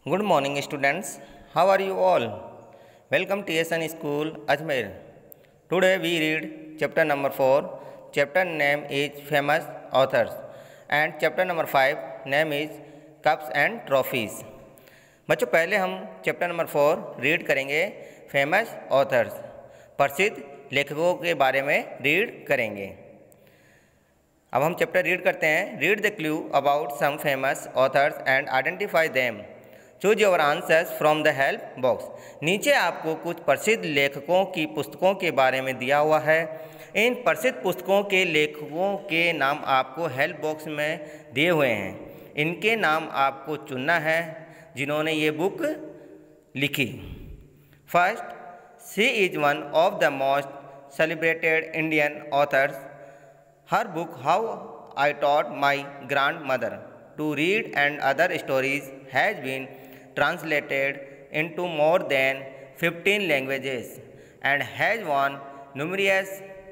Good morning, students. How are you all? Welcome to TSN School, Ajmer. Today we read chapter number 4. Chapter name is Famous Authors, and chapter number 5 name is Cups and Trophies. बच्चों पहले हम chapter number 4 read करेंगे famous authors, प्रसिद्ध लेखकों के बारे में read करेंगे। अब हम चैप्टर रीड करते हैं। Read the clue about some famous authors and identify them. Choose your answers from the help box. नीचे आपको कुछ प्रसिद्ध लेखकों की पुस्तकों के बारे में दिया हुआ है। इन प्रसिद्ध पुस्तकों के लेखकों के नाम आपको हेल्प बॉक्स में दिए हुए हैं। इनके नाम आपको चुनना है जिन्होंने ये बुक लिखी। First, she is one of the most celebrated Indian authors. Her book how I taught my grandmother to read and other stories has been translated into more than 15 languages and has won numerous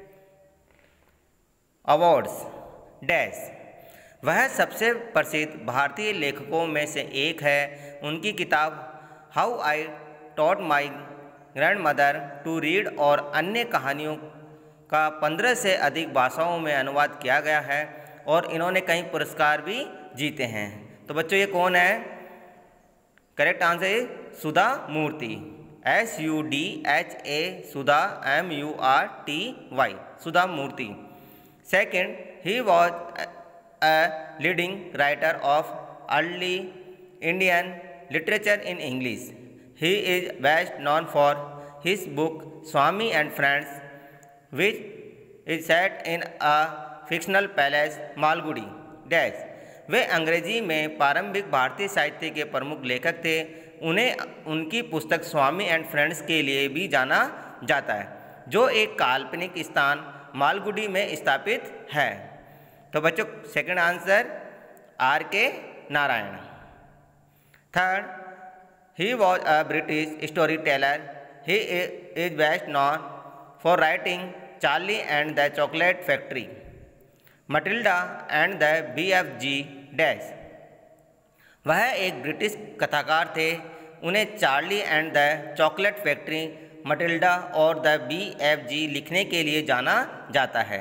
awards dash। वह सबसे प्रसिद्ध भारतीय लेखकों में से एक है। उनकी किताब how I taught my grandmother to read और अन्य कहानियों का 15 से अधिक भाषाओं में अनुवाद किया गया है और इन्होंने कई पुरस्कार भी जीते हैं। तो बच्चों ये कौन है? करेक्ट आंसर है Sudha Murty, SUDHA Sudha MURTY, Sudha Murty. Second, he was a leading writer of early Indian literature in English. He is best known for his book Swami and friends which is set in a fictional palace Malgudi dash. वे अंग्रेजी में प्रारंभिक भारतीय साहित्य के प्रमुख लेखक थे। उन्हें उनकी पुस्तक स्वामी एंड फ्रेंड्स के लिए भी जाना जाता है, जो एक काल्पनिक स्थान मालगुडी में स्थापित है। तो बच्चों second answer RK Narayan. Third, he was a British storyteller. He is best known for writing Charlie and the chocolate factory, Matilda and the BFG dash. वह एक ब्रिटिश कथाकार थे। उन्हें Charlie and the chocolate factory, Matilda और the BFG लिखने के लिए जाना जाता है।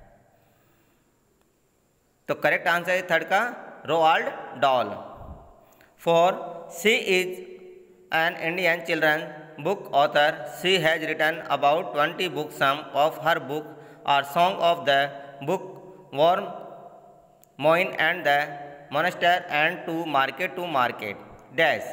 तो करेक्ट आंसर है थर्ड का Roald Dahl. Four, she is an Indian children book author. She has written about 20 books. Some of her book are song of the bookworm Moin and the monster and to market dash.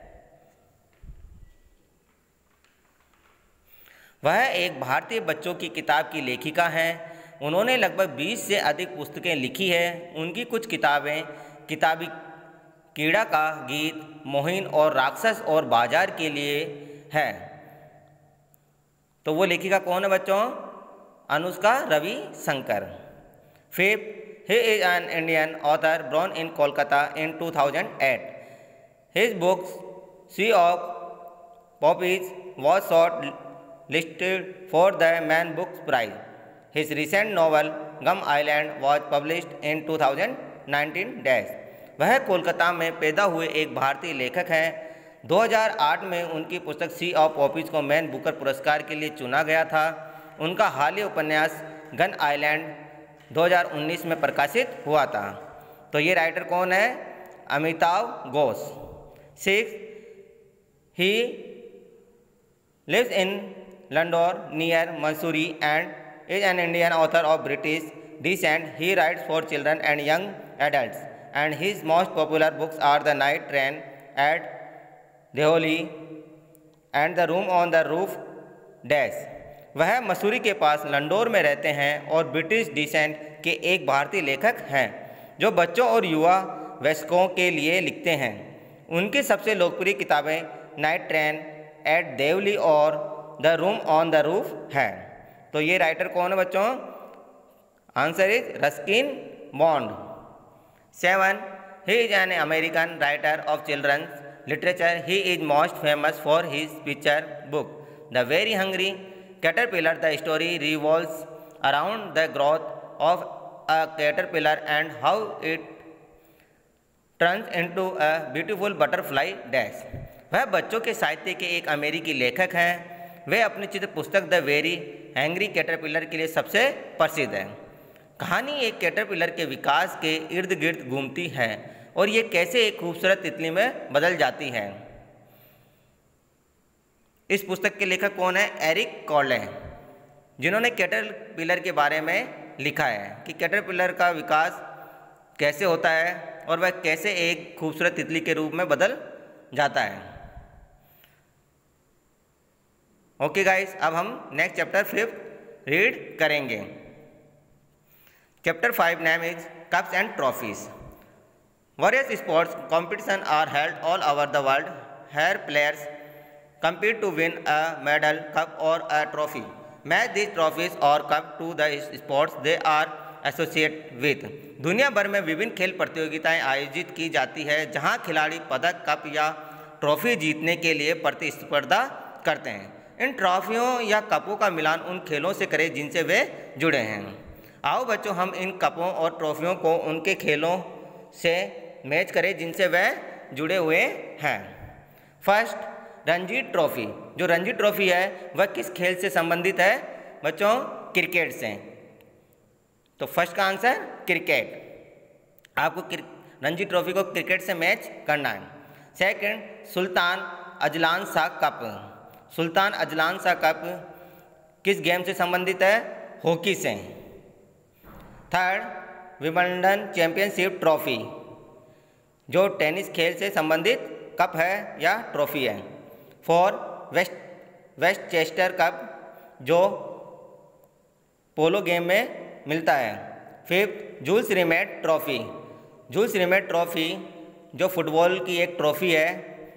वह एक भारतीय बच्चों की किताब की लेखिका हैं। उन्होंने लगभग 20 से अधिक पुस्तकें लिखी है। उनकी कुछ किताबें किताबी कीड़ा का गीत, मोहिन और राक्षस और बाजार के लिए है। तो वो लेखिका कौन है बच्चों? Anushka Ravishankar. Fifth, he is an Indian author born in Kolkata in 2008. His book Sea of Poppies was short-listed for the Man Books Prize. His recent novel Gum Island was published in 2019 dash। वह कोलकाता में पैदा हुए एक भारतीय लेखक हैं। 2008 में उनकी पुस्तक सी ऑफ पॉपीज को मैन बुकर पुरस्कार के लिए चुना गया था। उनका हालिया उपन्यास गन आइलैंड 2019 में प्रकाशित हुआ था। तो ये राइटर कौन है? Amitav Ghosh. Six, he lives in Landour near Mussoorie and is an Indian author of British descent. He writes for children and young adults and his most popular books are the night train at Deoli and the room on the roof dash. वह मसूरी के पास लंडोर में रहते हैं और British decent के एक भारतीय लेखक हैं जो बच्चों और युवा वयस्कों के लिए लिखते हैं। उनकी सबसे लोकप्रिय किताबें नाइट ट्रेन एट देवली और the room on the roof है। तो ये राइटर कौन है बच्चों? Answer is Ruskin Bond. Seven, he is an American writer of children's literature. He is most famous for his picture book the very hungry Caterpillar. The story revolves around the growth of a caterpillar and how it turns into a beautiful butterfly dash. वह बच्चों के साहित्य के एक अमेरिकी लेखक हैं। वे अपनी चित्र पुस्तक द वेरी हैंग्री कैटरपिलर के लिए सबसे प्रसिद्ध है। कहानी एक कैटरपिलर के विकास के इर्द गिर्द घूमती है और ये कैसे एक खूबसूरत तितली में बदल जाती है। इस पुस्तक के लेखक कौन है? एरिक कॉले, जिन्होंने कैटरपिलर के बारे में लिखा है कि कैटरपिलर का विकास कैसे होता है और वह कैसे एक खूबसूरत तितली के रूप में बदल जाता है। ओके गाइस, अब हम नेक्स्ट चैप्टर 5 रीड करेंगे। Chapter 5 name is cups and trophies. Various sports competitions are held all over the world. Here players compete to win a medal, cup or a trophy. Match these trophies or cup to the sports they are associated with. दुनिया भर में विभिन्न खेल प्रतियोगिताएं आयोजित की जाती है जहां खिलाड़ी पदक, कप या ट्रॉफी जीतने के लिए प्रतिस्पर्धा करते हैं। इन ट्रॉफियों या कपों का मिलान उन खेलों से करें जिनसे वे जुड़े हैं। आओ बच्चों, हम इन कपों और ट्रॉफियों को उनके खेलों से मैच करें जिनसे वह जुड़े हुए हैं। First, Ranji trophy. जो रणजी ट्रॉफी है वह किस खेल से संबंधित है बच्चों? क्रिकेट से। तो फर्स्ट का आंसर क्रिकेट। आपको रणजी ट्रॉफी को क्रिकेट से मैच करना है। Second, Sultan Azlan Shah cup. Sultan Azlan Shah cup किस गेम से संबंधित है? हॉकी से। थर्ड, विंबलडन चैंपियनशिप ट्रॉफी, जो टेनिस खेल से संबंधित कप है या ट्रॉफी है। फोर, वेस्टचेस्टर कप, जो पोलो गेम में मिलता है। Fifth, Jules Rimet trophy. Jules Rimet trophy जो फुटबॉल की एक ट्रॉफी है।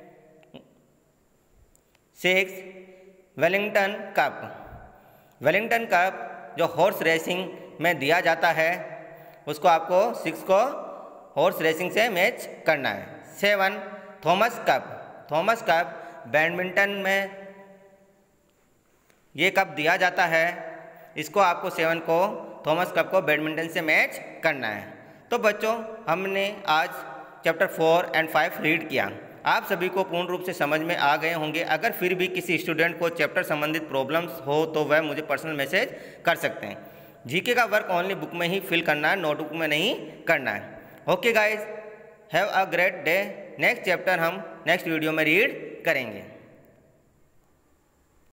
Six, Wellington cup. Wellington cup जो हॉर्स रेसिंग में दिया जाता है, उसको आपको 6 को हॉर्स रेसिंग से मैच करना है। 7, Thomas cup. Thomas cup badminton में ये कप दिया जाता है, इसको आपको 7 को थॉमस कप को बैडमिंटन से मैच करना है। तो बच्चों, हमने आज चैप्टर 4 और 5 रीड किया। आप सभी को पूर्ण रूप से समझ में आ गए होंगे। अगर फिर भी किसी स्टूडेंट को चैप्टर संबंधित प्रॉब्लम्स हो तो वह मुझे पर्सनल मैसेज कर सकते हैं। जीके का वर्क ओनली बुक में ही फिल करना है, नोटबुक में नहीं करना है। Okay guys, have a great day. Next chapter हम नेक्स्ट वीडियो में रीड करेंगे।